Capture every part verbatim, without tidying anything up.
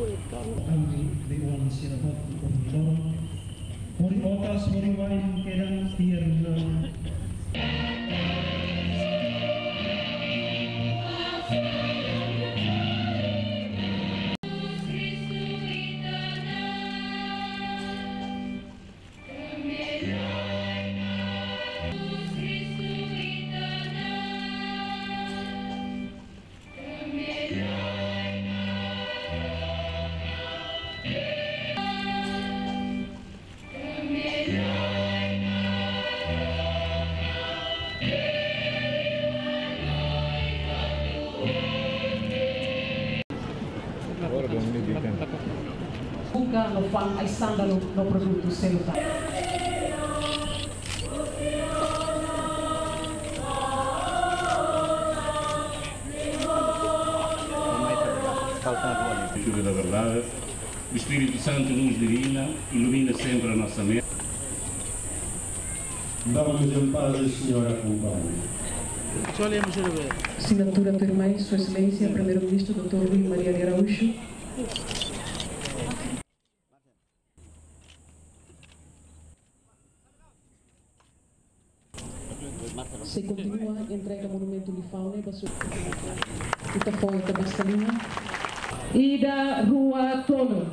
di uang sinabat untuk Mori otas mori wain kedang tiar Buka no fan ai sandalo no produto celular. Chuva da verdade, o Espírito Santo nos divina, ilumina sempre a nossa mente. Vamos em paz, a Senhora acompanhe. Assinatura tua irmã, Sua Excelência, Primeiro-Ministro doutor Rui Maria de Araújo. Se continua a entrega ao monumento de fauna e da Foia da Bastalinha e da Rua Tono.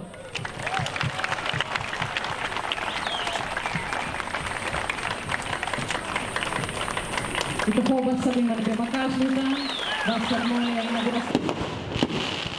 E da Foia Bastalinha de Bacasluta, da cerimônia inauguração.